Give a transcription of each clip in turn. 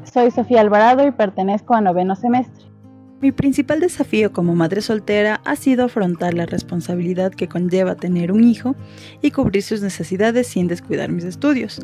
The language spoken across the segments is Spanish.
soy Sofía Alvarado y pertenezco a 9º semestre. Mi principal desafío como madre soltera ha sido afrontar la responsabilidad que conlleva tener un hijo y cubrir sus necesidades sin descuidar mis estudios.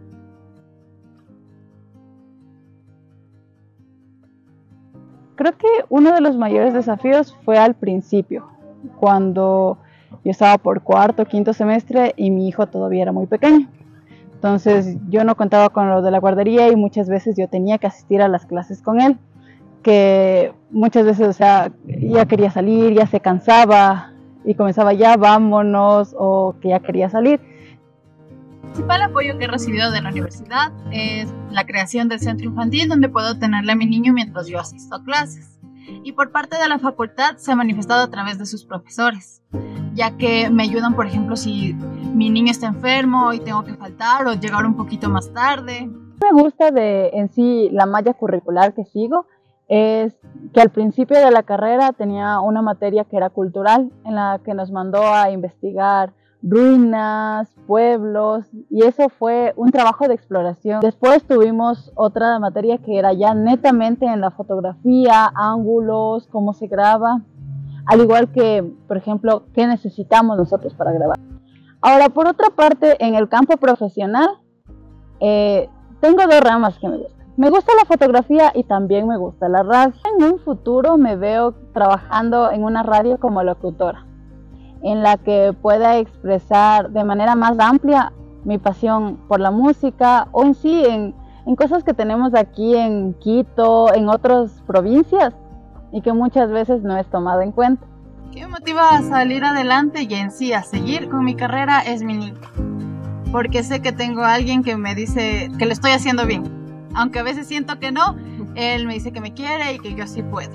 Creo que uno de los mayores desafíos fue al principio, cuando yo estaba por 4º o 5º semestre y mi hijo todavía era muy pequeño. Entonces yo no contaba con lo de la guardería y muchas veces yo tenía que asistir a las clases con él, que muchas veces, ya quería salir, ya se cansaba y comenzaba ya vámonos, o que ya quería salir. El principal apoyo que he recibido de la universidad es la creación del centro infantil, donde puedo tenerle a mi niño mientras yo asisto a clases. Y por parte de la facultad se ha manifestado a través de sus profesores, ya que me ayudan, por ejemplo, si mi niño está enfermo y tengo que faltar o llegar un poquito más tarde. Me gusta en sí la malla curricular que sigo, es que al principio de la carrera tenía una materia que era cultural, en la que nos mandó a investigar ruinas, pueblos, y eso fue un trabajo de exploración. Después tuvimos otra materia que era ya netamente en la fotografía, ángulos, cómo se graba, al igual que, por ejemplo, qué necesitamos nosotros para grabar. Ahora, por otra parte, en el campo profesional, tengo 2 ramas que me gustan. Me gusta la fotografía y también me gusta la radio. En un futuro me veo trabajando en una radio como locutora, en la que pueda expresar de manera más amplia mi pasión por la música, o en sí en cosas que tenemos aquí en Quito, en otras provincias, y que muchas veces no es tomado en cuenta. ¿Qué me motiva a salir adelante y en sí a seguir con mi carrera? Es mi niño, porque sé que tengo a alguien que me dice que lo estoy haciendo bien, aunque a veces siento que no. Él me dice que me quiere y que yo sí puedo.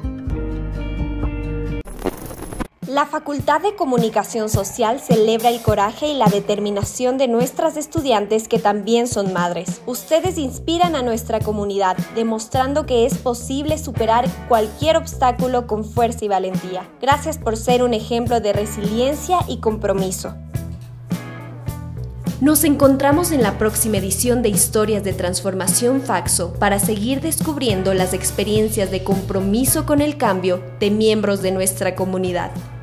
La Facultad de Comunicación Social celebra el coraje y la determinación de nuestras estudiantes que también son madres. Ustedes inspiran a nuestra comunidad, demostrando que es posible superar cualquier obstáculo con fuerza y valentía. Gracias por ser un ejemplo de resiliencia y compromiso. Nos encontramos en la próxima edición de Historias de Transformación Faxo para seguir descubriendo las experiencias de compromiso con el cambio de miembros de nuestra comunidad.